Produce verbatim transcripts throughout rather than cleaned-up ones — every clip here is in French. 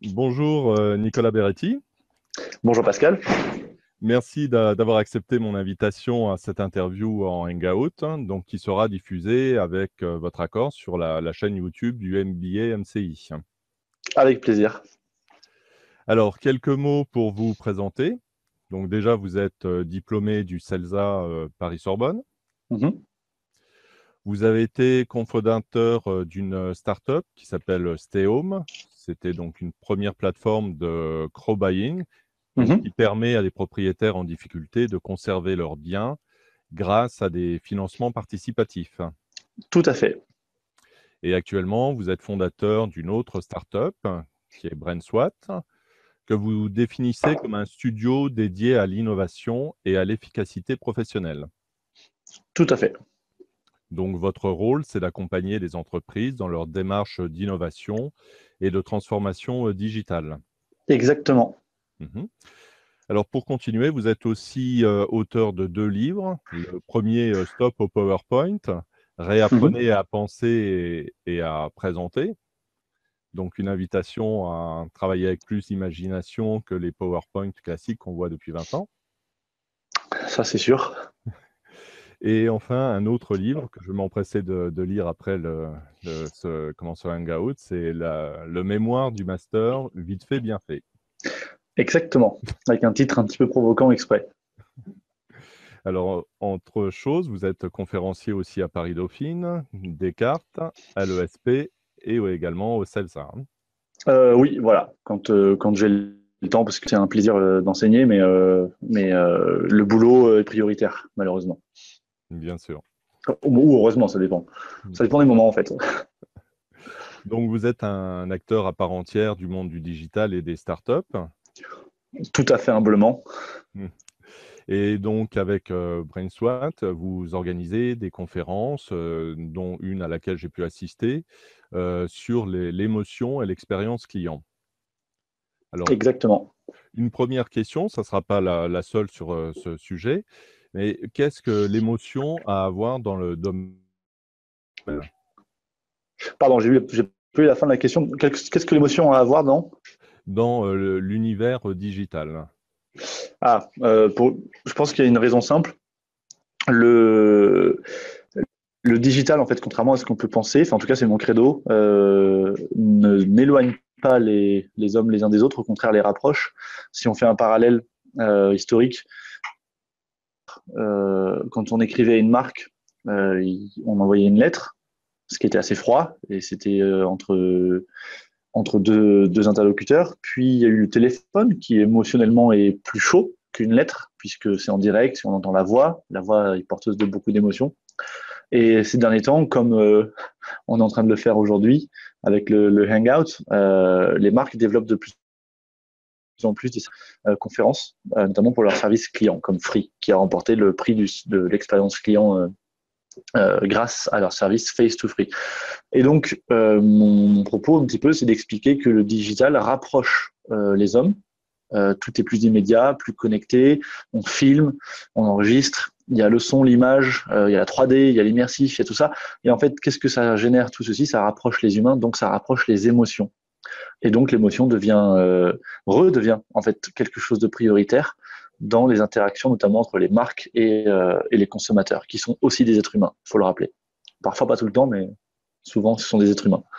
Bonjour euh, Nicolas Beretti. Bonjour Pascal. Merci d'a- d'avoir accepté mon invitation à cette interview en Hangout, hein, donc qui sera diffusée avec euh, votre accord sur la, la chaîne YouTube du M B A M C I. Avec plaisir. Alors, quelques mots pour vous présenter. Donc déjà, vous êtes euh, diplômé du CELSA euh, Paris-Sorbonne. Mhm, Vous avez été cofondateur euh, d'une euh, start-up qui s'appelle Stay Home. C'était donc une première plateforme de crowdbuying, donc mhm. qui permet à des propriétaires en difficulté de conserver leurs biens grâce à des financements participatifs. Tout à fait. Et actuellement, vous êtes fondateur d'une autre start-up qui est BrainSwat, que vous définissez comme un studio dédié à l'innovation et à l'efficacité professionnelle. Tout à fait. Donc, votre rôle, c'est d'accompagner les entreprises dans leur démarche d'innovation et de transformation euh, digitale. Exactement. Mhm. Alors, pour continuer, vous êtes aussi euh, auteur de deux livres. Le premier, euh, Stop au PowerPoint, Mhm. Réapprenez à penser et, et à présenter. Donc, une invitation à travailler avec plus d'imagination que les PowerPoint classiques qu'on voit depuis vingt ans. Ça, c'est sûr. Et enfin, un autre livre que je vais m'empresser de, de lire après le, le- ce, comment, ce hangout, c'est la- le mémoire du master, vite fait, bien fait. Exactement. Avec un titre un petit peu provoquant exprès. Alors, entre choses, vous êtes conférencier aussi à Paris-Dauphine, Descartes, à l'E S P et également au CELSA. Euh, oui, voilà. Quand, euh, quand j'ai le temps, parce que c'est un plaisir euh, d'enseigner, mais, euh, mais euh, le boulot euh, est prioritaire, malheureusement. Bien sûr. Ou, ou heureusement, ça dépend. Ça dépend des moments, en fait. Donc, vous êtes un acteur à part entière du monde du digital et des startups. Tout à fait humblement. Hmm. Et donc, avec euh, BrainSwat, vous organisez des conférences, euh, dont une à laquelle j'ai pu assister, euh, sur les- l'émotion et l'expérience client. Alors, Exactement. une première question, ça ne sera pas la, la seule sur euh, ce sujet, mais qu'est-ce que l'émotion a à voir dans le domaine? Pardon, j'ai eu, j'ai pas eu la fin de la question. Qu'est-ce qu'est-ce que l'émotion a à voir, non? Dans euh, l'univers digital. Ah, euh, pour, je pense qu'il y a une raison simple. Le, le digital, en fait, contrairement à ce qu'on peut penser, enfin, en tout cas, c'est mon credo, euh, ne n'éloigne pas les, les hommes les uns des autres, au contraire, les rapproche. Si on fait un parallèle euh, historique, euh, quand on écrivait une marque, euh, on envoyait une lettre, ce qui était assez froid, et c'était euh, entre, entre deux, deux interlocuteurs. Puis il y a eu le téléphone, qui émotionnellement est plus chaud qu'une lettre, puisque c'est en direct, si on entend la voix, la voix est porteuse de beaucoup d'émotions. Et ces derniers temps, comme euh, on est en train de le faire aujourd'hui avec le, le Hangout, euh, les marques développent de plus en plus des euh, conférences, euh, notamment pour leur service client, comme Free, qui a remporté le prix du, de l'expérience client euh, euh, grâce à leur service Face to Free. Et donc, euh, mon, mon propos un petit peu, c'est d'expliquer que le digital rapproche euh, les hommes. Euh, tout est plus immédiat, plus connecté. On filme, on enregistre. Il y a le son, l'image, euh, il y a la trois D, il y a l'immersif, il y a tout ça. Et en fait, qu'est-ce que ça génère tout ceci? Ça rapproche les humains, donc ça rapproche les émotions. Et donc l'émotion devient euh, redevient en fait quelque chose de prioritaire dans les interactions, notamment entre les marques et, euh, et les consommateurs, qui sont aussi des êtres humains. Il faut le rappeler. Parfois pas tout le temps, mais souvent ce sont des êtres humains.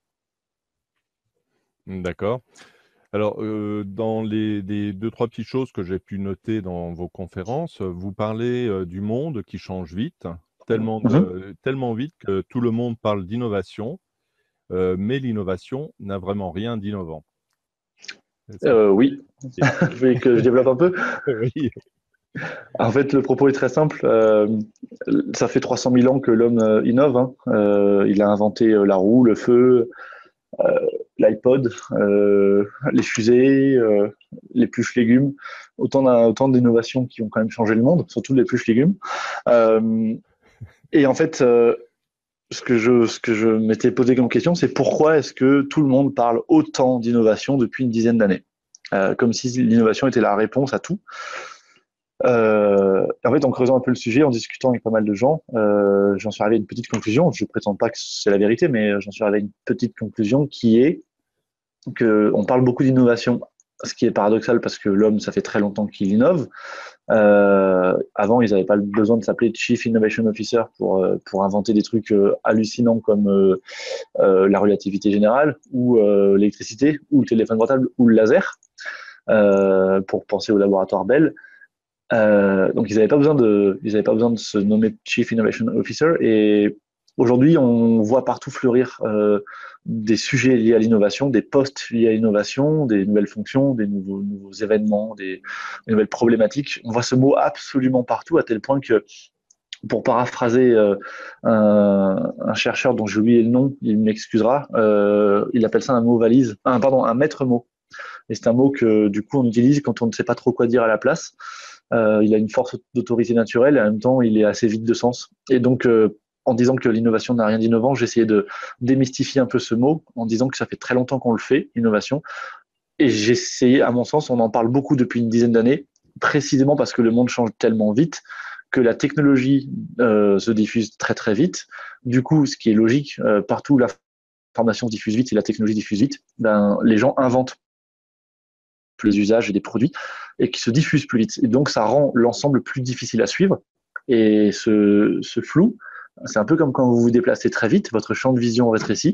D'accord. Alors, euh, dans les, les deux, trois petites choses que j'ai pu noter dans vos conférences, vous parlez euh, du monde qui change vite, tellement, Mhm. de- tellement vite que tout le monde parle d'innovation, euh, mais l'innovation n'a vraiment rien d'innovant. Est-ce que vous Euh, pouvez oui, expliquer? je vais que je développe un peu. Oui. En fait, le propos est très simple. Euh, ça fait trois cent mille ans que l'homme euh, innove, hein. Euh, il a inventé euh, la roue, le feu, euh, l'iPod, euh, les fusées, euh, les pluches légumes. Autant, d'un- autant d'innovations qui ont quand même changé le monde, surtout les pluches légumes. Euh, et en fait, euh, ce que je, ce que je m'étais posé comme question, c'est pourquoi est-ce que tout le monde parle autant d'innovation depuis une dizaine d'années? Euh, comme si l'innovation était la réponse à tout. Euh, en fait, en creusant un peu le sujet, en discutant avec pas mal de gens, euh, j'en suis arrivé à une petite conclusion. Je ne prétends pas que c'est la vérité, mais j'en suis arrivé à une petite conclusion qui est que on parle beaucoup d'innovation, ce qui est paradoxal parce que l'homme, ça fait très longtemps qu'il innove. Euh, avant, ils n'avaient pas besoin de s'appeler Chief Innovation Officer pour, euh, pour inventer des trucs euh, hallucinants comme euh, euh, la relativité générale ou euh, l'électricité ou le téléphone portable ou le laser, euh, pour penser au laboratoire Bell. Euh, donc ils n'avaient pas besoin de, ils avaient pas besoin de se nommer Chief Innovation Officer. Et aujourd'hui, on voit partout fleurir euh, des sujets liés à l'innovation, des postes liés à l'innovation, des nouvelles fonctions, des nouveaux, nouveaux événements, des, des nouvelles problématiques. On voit ce mot absolument partout, à tel point que, pour paraphraser euh, un, un chercheur dont j'ai oublié le nom, il m'excusera, euh, il appelle ça un mot valise, un, pardon, un maître mot. Et c'est un mot que du coup on utilise quand on ne sait pas trop quoi dire à la place. Euh, il a une force d'autorité naturelle et en même temps il est assez vide de sens. Et donc euh, en disant que l'innovation n'a rien d'innovant, j'ai essayé de démystifier un peu ce mot en disant que ça fait très longtemps qu'on le fait, innovation. Et j'ai essayé, à mon sens, on en parle beaucoup depuis une dizaine d'années, précisément parce que le monde change tellement vite que la technologie euh, se diffuse très très vite. Du coup, ce qui est logique, euh, partout où l'information se diffuse vite et la technologie diffuse vite, ben, les gens inventent les usages et des produits et qui se diffusent plus vite. Et donc, ça rend l'ensemble plus difficile à suivre. Et ce, ce flou, c'est un peu comme quand vous vous déplacez très vite, votre champ de vision rétrécit.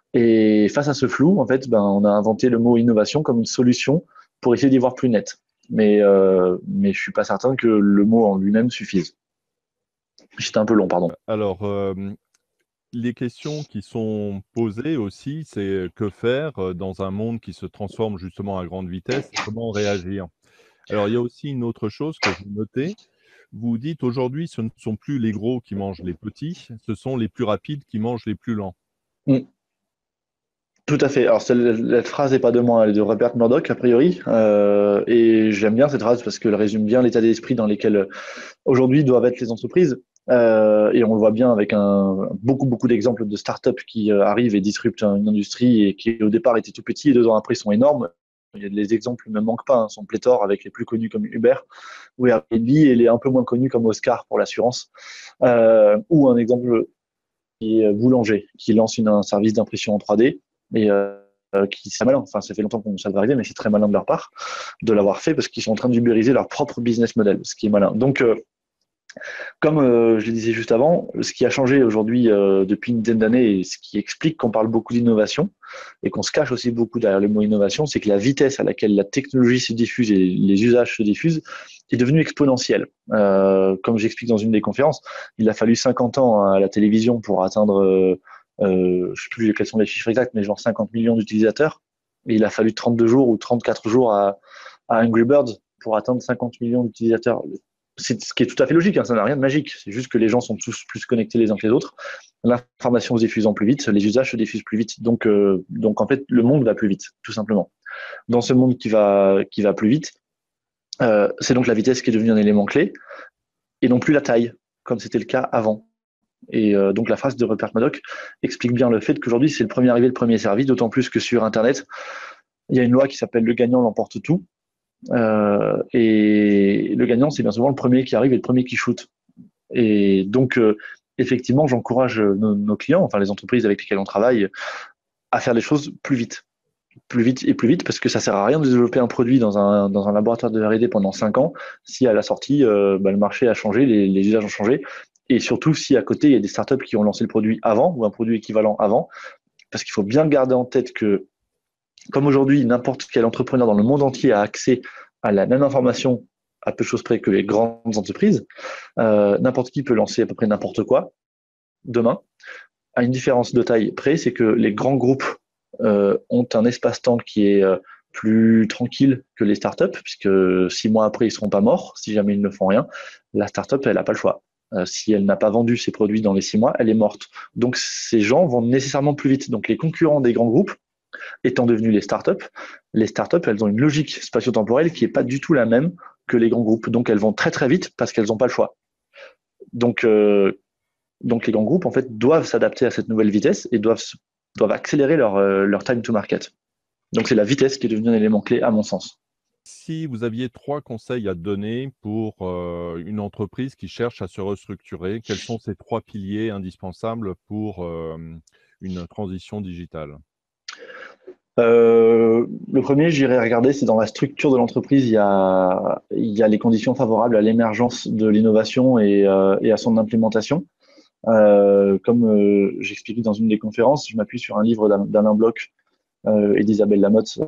Et face à ce flou, en fait, ben, on a inventé le mot innovation comme une solution pour essayer d'y voir plus net. Mais, euh, mais je suis pas certain que le mot en lui-même suffise. J'étais un peu long, pardon. Alors, hem, les questions qui sont posées aussi, c'est que faire, heu, dans un monde qui se transforme justement à grande vitesse et comment réagir? Alors, il y a aussi une autre chose que j'ai notée. Vous dites aujourd'hui, ce ne sont plus les gros qui mangent les petits, ce sont les plus rapides qui mangent les plus lents. Mm. Tout à fait. Alors, cette, cette phrase n'est pas de moi, elle est de Rupert Murdoch, a priori. Euh, et j'aime bien cette phrase parce qu'elle résume bien l'état d'esprit dans lequel aujourd'hui doivent être les entreprises. Euh, et on le voit bien avec un, beaucoup, beaucoup d'exemples de startups qui euh, arrivent et disruptent une industrie et qui au départ étaient tout petits et deux ans après sont énormes. Il y a des exemples ne manquent pas, hein, sont pléthores avec les plus connus comme Uber ou Airbnb et les un peu moins connus comme Oscar pour l'assurance. Euh, ou un exemple qui est Boulanger, qui lance une, un service d'impression en trois D et euh, qui c'est malin. Enfin, ça fait longtemps qu'on ça va arriver, mais c'est très malin de leur part de l'avoir fait parce qu'ils sont en train d'ubériser leur propre business model, ce qui est malin. Donc, euh, comme euh, je le disais juste avant, ce qui a changé aujourd'hui euh, depuis une dizaine d'années et ce qui explique qu'on parle beaucoup d'innovation et qu'on se cache aussi beaucoup derrière le mot innovation, c'est que la vitesse à laquelle la technologie se diffuse et les usages se diffusent est devenue exponentielle. Euh, comme j'explique dans une des conférences, il a fallu cinquante ans à la télévision pour atteindre, euh, euh, je ne sais plus quels sont les chiffres exacts, mais genre cinquante millions d'utilisateurs. Et il a fallu trente-deux jours ou trente-quatre jours à, à Angry Birds pour atteindre cinquante millions d'utilisateurs. C'est ce qui est tout à fait logique, hein, ça n'a rien de magique. C'est juste que les gens sont tous plus connectés les uns que les autres. L'information se diffusant plus vite, les usages se diffusent plus vite. Donc, euh, donc en fait, le monde va plus vite, tout simplement. Dans ce monde qui va, qui va plus vite, euh, c'est donc la vitesse qui est devenue un élément clé et non plus la taille, comme c'était le cas avant. Et euh, donc la phrase de Rupert Murdoch explique bien le fait qu'aujourd'hui, c'est le premier arrivé, le premier servi, d'autant plus que sur Internet, il y a une loi qui s'appelle le gagnant l'emporte tout. Euh, et le gagnant, c'est bien souvent le premier qui arrive et le premier qui shoot. Et donc, euh, effectivement, j'encourage nos, nos, clients, enfin les entreprises avec lesquelles on travaille, à faire les choses plus vite. Plus vite et plus vite, parce que ça sert à rien de développer un produit dans un, dans un laboratoire de R et D pendant cinq ans si à la sortie, euh, bah, le marché a changé, les, les usages ont changé. Et surtout, si à côté, il y a des startups qui ont lancé le produit avant ou un produit équivalent avant, parce qu'il faut bien garder en tête que, comme aujourd'hui, n'importe quel entrepreneur dans le monde entier a accès à la même information à peu de choses près que les grandes entreprises, euh, n'importe qui peut lancer à peu près n'importe quoi demain. À une différence de taille près, c'est que les grands groupes euh, ont un espace-temps qui est euh, plus tranquille que les startups, puisque six mois après, ils ne seront pas morts si jamais ils ne font rien. La startup, elle n'a pas le choix. Euh, si elle n'a pas vendu ses produits dans les six mois, elle est morte. Donc, ces gens vont nécessairement plus vite. Donc, les concurrents des grands groupes, étant devenus les startups, les startups, elles ont une logique spatio-temporelle qui n'est pas du tout la même que les grands groupes. Donc, elles vont très, très vite parce qu'elles n'ont pas le choix. Donc, euh, donc, les grands groupes, en fait, doivent s'adapter à cette nouvelle vitesse et doivent, doivent accélérer leur, euh, leur time to market. Donc, c'est la vitesse qui est devenue un élément clé, à mon sens. Si vous aviez trois conseils à donner pour, heu, une entreprise qui cherche à se restructurer, quels sont ces trois piliers indispensables pour, hem, une transition digitale? Euh, le premier, j'irai regarder, c'est dans la structure de l'entreprise, il y a, il y a les conditions favorables à l'émergence de l'innovation et, euh, et à son implémentation. Euh, comme euh, j'expliquais dans une des conférences, je m'appuie sur un livre d'Alain Bloch euh, et d'Isabelle Lamotte,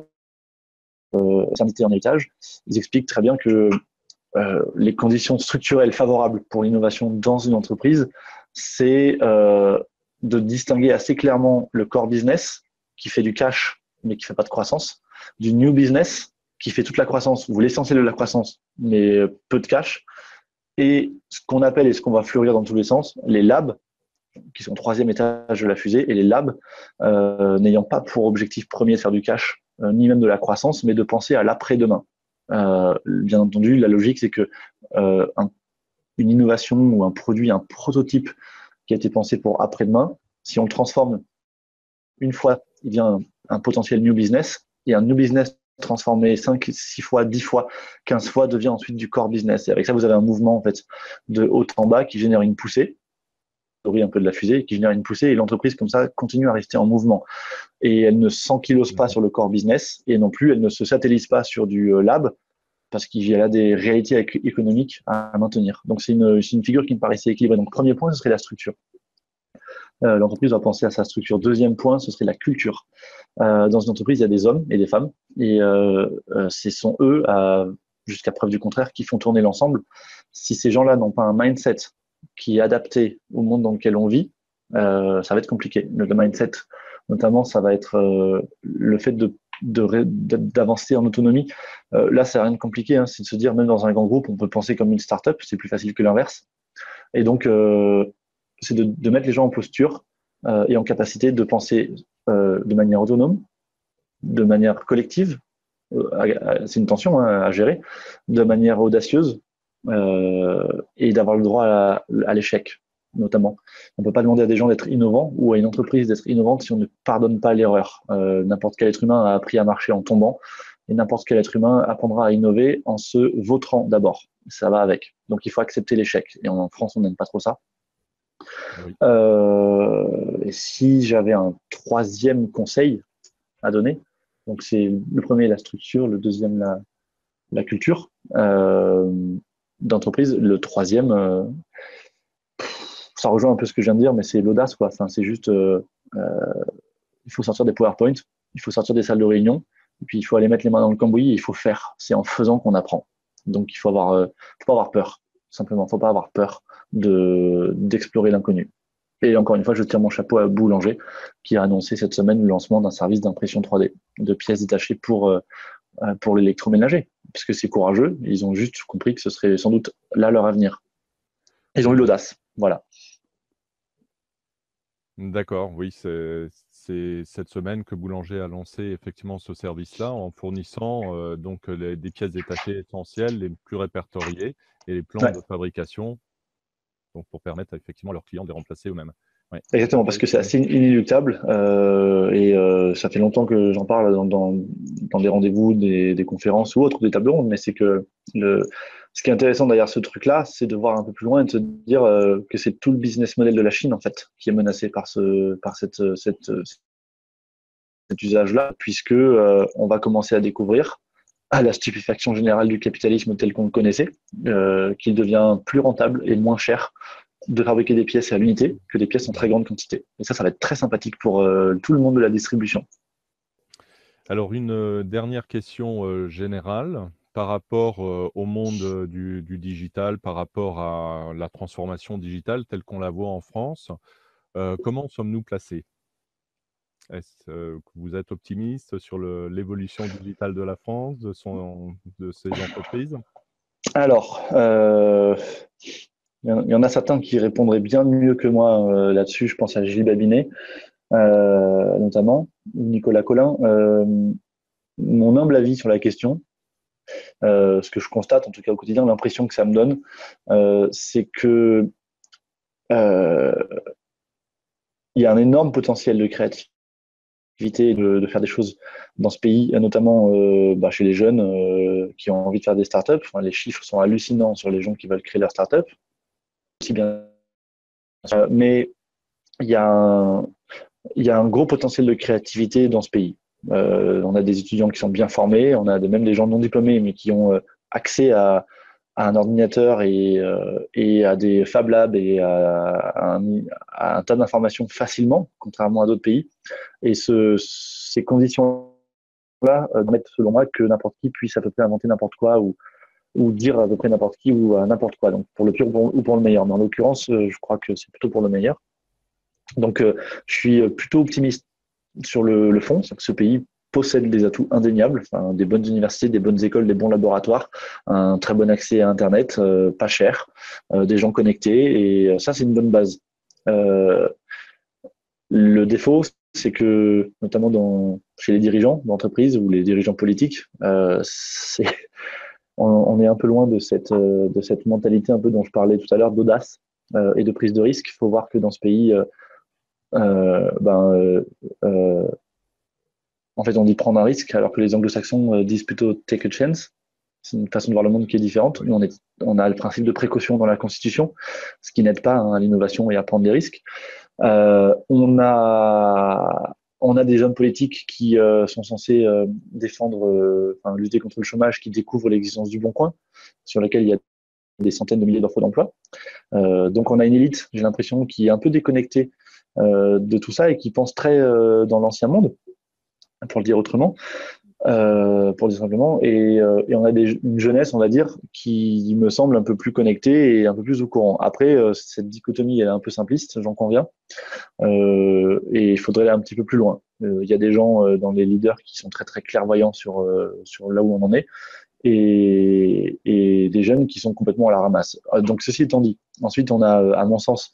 euh, Sanité en héritage. Ils expliquent très bien que euh, les conditions structurelles favorables pour l'innovation dans une entreprise, c'est euh, de distinguer assez clairement le core business qui fait du cash mais qui fait pas de croissance, du new business qui fait toute la croissance ou l'essentiel de la croissance mais peu de cash, et ce qu'on appelle et ce qu'on va fleurir dans tous les sens, les labs, qui sont au troisième étage de la fusée, et les labs euh, n'ayant pas pour objectif premier de faire du cash, euh, ni même de la croissance, mais de penser à l'après-demain. Euh, bien entendu, la logique, c'est que euh, un, une innovation ou un produit, un prototype qui a été pensé pour après-demain, si on le transforme une fois, il devient un, un potentiel new business, et un new business transformé cinq, six fois, dix fois, quinze fois devient ensuite du core business. Et avec ça, vous avez un mouvement en fait de haut en bas qui génère une poussée, un peu de la fusée, qui génère une poussée, et l'entreprise comme ça continue à rester en mouvement. Et elle ne s'ankylose pas sur le core business, et non plus elle ne se satellise pas sur du lab, parce qu'il y a là des réalités économiques à maintenir. Donc c'est une, une figure qui me paraissait équilibrée. Donc premier point, ce serait la structure. Euh, l'entreprise doit penser à sa structure. Deuxième point, ce serait la culture. Euh, dans une entreprise, il y a des hommes et des femmes, et euh, euh, ce sont eux, jusqu'à preuve du contraire, qui font tourner l'ensemble. Si ces gens-là n'ont pas un mindset qui est adapté au monde dans lequel on vit, euh, ça va être compliqué. Le, le mindset, notamment, ça va être euh, le fait de d'avancer en autonomie. Euh, là, c'est rien de compliqué, hein, c'est de se dire, même dans un grand groupe, on peut penser comme une start-up, c'est plus facile que l'inverse. Et donc, euh, c'est de, de mettre les gens en posture euh, et en capacité de penser euh, de manière autonome, de manière collective, euh, c'est une tension hein, à gérer, de manière audacieuse euh, et d'avoir le droit à, à l'échec, notamment. On ne peut pas demander à des gens d'être innovants ou à une entreprise d'être innovante si on ne pardonne pas l'erreur. Euh, n'importe quel être humain a appris à marcher en tombant, et n'importe quel être humain apprendra à innover en se vautrant d'abord. Ça va avec. Donc il faut accepter l'échec. Et en France, on n'aime pas trop ça. Oui. Euh, et si j'avais un troisième conseil à donner, donc c'est le premier la structure, le deuxième la, la culture euh, d'entreprise, le troisième, euh, ça rejoint un peu ce que je viens de dire, mais c'est l'audace quoi. Enfin, c'est juste, euh, euh, il faut sortir des PowerPoint, il faut sortir des salles de réunion, et puis il faut aller mettre les mains dans le cambouis et il faut faire. C'est en faisant qu'on apprend. Donc il faut avoir, euh, faut pas avoir peur. Simplement, faut pas avoir peur de d'explorer l'inconnu. Et encore une fois, je tire mon chapeau à Boulanger, qui a annoncé cette semaine le lancement d'un service d'impression trois D de pièces détachées pour, euh, pour l'électroménager. Parce que c'est courageux, ils ont juste compris que ce serait sans doute là leur avenir. Ils ont eu l'audace, voilà. D'accord, oui, c'est c'est cette semaine que Boulanger a lancé effectivement ce service-là en fournissant euh, donc les, des pièces détachées essentielles, les plus répertoriées et les plans ouais. de fabrication donc pour permettre effectivement à leurs clients de les remplacer eux-mêmes. Ouais. Exactement, parce que c'est assez inéluctable euh, et euh, ça fait longtemps que j'en parle dans, dans, dans des rendez-vous, des, des conférences ou autres, des tables rondes, mais c'est que le, ce qui est intéressant derrière ce truc-là, c'est de voir un peu plus loin et de se dire euh, que c'est tout le business model de la Chine en fait qui est menacé par ce, par cette, cette, cet usage-là, puisque euh, on va commencer à découvrir à la stupéfaction générale du capitalisme tel qu'on le connaissait, euh, qu'il devient plus rentable et moins cher de fabriquer des pièces à l'unité que des pièces en très grande quantité. Et ça, ça va être très sympathique pour euh, tout le monde de la distribution. Alors, une euh, dernière question euh, générale par rapport euh, au monde euh, du, du digital, par rapport à la transformation digitale telle qu'on la voit en France. Euh, comment sommes-nous placés? Est-ce euh, que vous êtes optimiste sur le- l'évolution digitale de la France, de, son, de ses entreprises? Alors, euh, il y en a certains qui répondraient bien mieux que moi euh, là-dessus. Je pense à Gilles Babinet, euh, notamment, Nicolas Collin. Euh, mon humble avis sur la question, euh, ce que je constate, en tout cas au quotidien, l'impression que ça me donne, euh, c'est que euh, il y a un énorme potentiel de créativité, de, de faire des choses dans ce pays, notamment euh, bah, chez les jeunes euh, qui ont envie de faire des startups. Enfin, les chiffres sont hallucinants sur les gens qui veulent créer leur startup. Aussi bien, mais il y a un, il y a un gros potentiel de créativité dans ce pays. Euh, on a des étudiants qui sont bien formés, on a de- même des gens non diplômés, mais qui ont euh, accès à, à un ordinateur et, euh, et à des Fab Labs et à, à un, à un tas d'informations facilement, contrairement à d'autres pays. Et ce, ces conditions-là euh, permettent, selon moi, que n'importe qui puisse à peu près inventer n'importe quoi ou, ou dire à peu près n'importe qui ou à n'importe quoi, donc pour le pire ou pour, ou pour le meilleur. Mais en l'occurrence, euh, je crois que c'est plutôt pour le meilleur. Donc, euh, je suis plutôt optimiste sur le, le fond, c'est que ce pays possède des atouts indéniables, enfin, des bonnes universités, des bonnes écoles, des bons laboratoires, un très bon accès à Internet, euh, pas cher, euh, des gens connectés, et euh, ça, c'est une bonne base. Euh, le défaut, c'est que, notamment dans, chez les dirigeants d'entreprise ou les dirigeants politiques, euh, c'est, on, on, est un peu loin de cette, euh, de cette mentalité un peu dont je parlais tout à l'heure, d'audace euh, et de prise de risque. Il faut voir que dans ce pays, euh, euh, ben, euh, euh, en fait, on dit prendre un risque, alors que les anglo-saxons euh, disent plutôt take a chance. C'est une façon de voir le monde qui est différente. Nous, on, est, on a le principe de précaution dans la Constitution, ce qui n'aide pas hein, à l'innovation et à prendre des risques. Euh, on, a, on a des jeunes politiques qui euh, sont censés euh, défendre, euh, enfin, lutter contre le chômage, qui découvrent l'existence du Bon Coin, sur laquelle il y a des centaines de milliers d'offres d'emploi. Euh, donc, on a une élite, j'ai l'impression, qui est un peu déconnectée euh, de tout ça et qui pense très euh, dans l'ancien monde, pour le dire autrement, euh, pour le dire simplement. Et, euh, et on a des, une jeunesse, on va dire, qui me semble un peu plus connectée et un peu plus au courant. Après, euh, cette dichotomie, elle est un peu simpliste, j'en conviens. Euh, et il faudrait aller un petit peu plus loin. Euh, Il y a des gens euh, dans les leaders qui sont très très clairvoyants sur, euh, sur là où on en est. Et, et des jeunes qui sont complètement à la ramasse. Euh, Donc, ceci étant dit, ensuite, on a, à mon sens,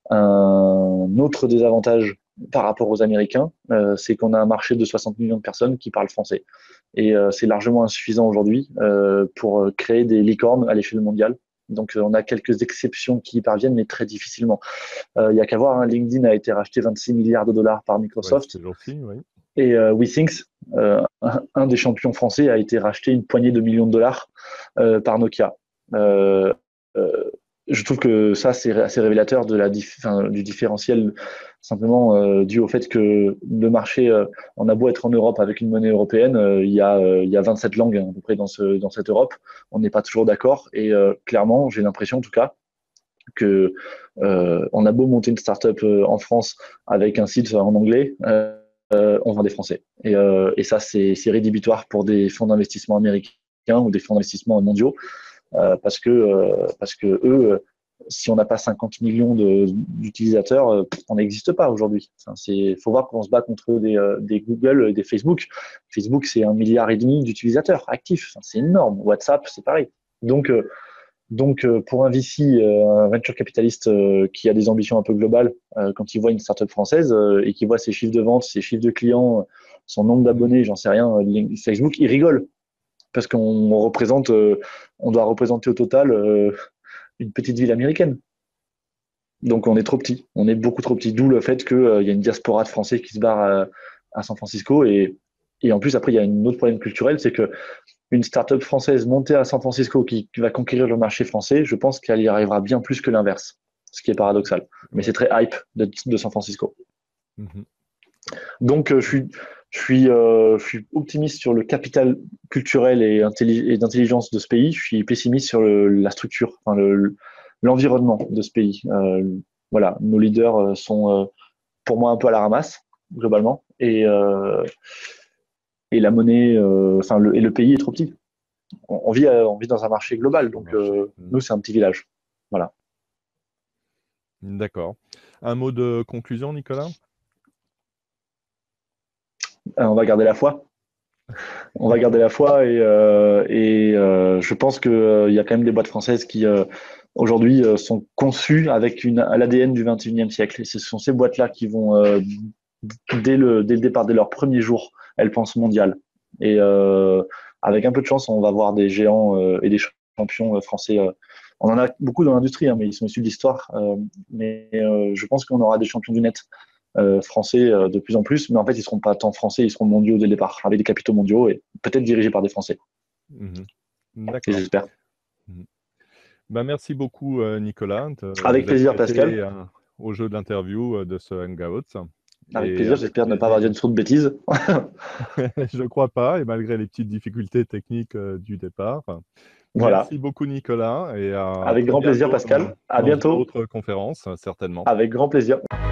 un autre désavantage par rapport aux Américains, euh, c'est qu'on a un marché de soixante millions de personnes qui parlent français. Et euh, c'est largement insuffisant aujourd'hui euh, pour créer des licornes à l'échelle mondiale. Donc, euh, on a quelques exceptions qui y parviennent, mais très difficilement. Il euh, n'y a qu'à voir, hein, LinkedIn a été racheté vingt-six milliards de dollars par Ouais, Microsoft. c'est gentil, oui. Et euh, WeThings, euh, un, un des champions français, a été racheté une poignée de millions de dollars euh, par Nokia. Euh, euh, je trouve que ça, c'est assez révélateur de la dif enfin, du différentiel, simplement euh, dû au fait que le marché, euh, on a beau être en Europe avec une monnaie européenne, euh, il, y a, euh, il y a vingt-sept langues à peu près dans, ce, dans cette Europe. On n'est pas toujours d'accord. Et euh, clairement, j'ai l'impression en tout cas que euh, on a beau monter une startup euh, en France avec un site en anglais, euh, euh, on vend des Français. Et, euh, et ça, c'est rédhibitoire pour des fonds d'investissement américains ou des fonds d'investissement mondiaux, euh, parce que euh, parce que eux, euh, si on n'a pas cinquante millions d'utilisateurs, euh, on n'existe pas aujourd'hui. Enfin, c'est faut voir qu'on se bat contre des, euh, des Google, et des Facebook. Facebook, c'est un milliard et demi d'utilisateurs actifs. Enfin, c'est énorme. WhatsApp, c'est pareil. Donc euh, donc, euh, pour un V C, euh, un venture capitaliste euh, qui a des ambitions un peu globales, euh, quand il voit une startup française euh, et qu'il voit ses chiffres de vente, ses chiffres de clients, son nombre d'abonnés, j'en sais rien, euh, Facebook, il rigole parce qu'on représente, euh, on doit représenter au total euh, une petite ville américaine. Donc, on est trop petit, on est beaucoup trop petit. D'où le fait qu'il euh, y a une diaspora de Français qui se barre à, à San Francisco. Et, et en plus, après, il y a un autre problème culturel, c'est que une start-up française montée à San Francisco qui, qui va conquérir le marché français, je pense qu'elle y arrivera bien plus que l'inverse, ce qui est paradoxal. Mais Ouais. c'est très hype de, de San Francisco. Mhm. Donc, euh, je, suis, je, suis, euh, je suis optimiste sur le capital culturel et, et d'intelligence de ce pays. Je suis pessimiste sur le, la structure, enfin le, l'environnement de ce pays. Euh, voilà, nos leaders sont euh, pour moi un peu à la ramasse, globalement. Et, euh, et la monnaie, euh, enfin, le, et le pays est trop petit. On, on, vit, euh, on vit dans un marché global, Sur le donc marché. euh, Mhm. nous, c'est un petit village. Voilà. D'accord. Un mot de conclusion, Nicolas? Euh, on va garder la foi. On va garder la foi et, euh, et euh, je pense qu'il euh, y a quand même des boîtes françaises qui euh, aujourd'hui euh, sont conçues avec l'A D N du vingt et unième siècle. Et ce sont ces boîtes-là qui vont, euh, dès, le, dès le départ, dès leur premier jour, elles pensent mondial. Et euh, avec un peu de chance, on va voir des géants euh, et des champions euh, français. Euh. On en a beaucoup dans l'industrie, hein, mais ils sont issus de l'histoire. Euh, mais euh, je pense qu'on aura des champions du net euh, français euh, de plus en plus, mais en fait, ils ne seront pas tant français, ils seront mondiaux dès le départ, avec des capitaux mondiaux et peut-être dirigés par des Français. Mhm. Et D'accord. j'espère. Mhm. Ben, merci beaucoup, euh, Nicolas, de Avec vous être plaisir, prêté Pascal. à- au jeu de l'interview euh, de ce Hangout. Avec et plaisir, avec j'espère ne pas avoir dit plaisir. une trop de bêtises. Je crois pas, et malgré les petites difficultés techniques, heu, du départ. Voilà. Merci beaucoup Nicolas et à Avec très grand plaisir, bientôt dans Pascal. À dans bientôt. d'autres conférences, certainement. Avec grand plaisir.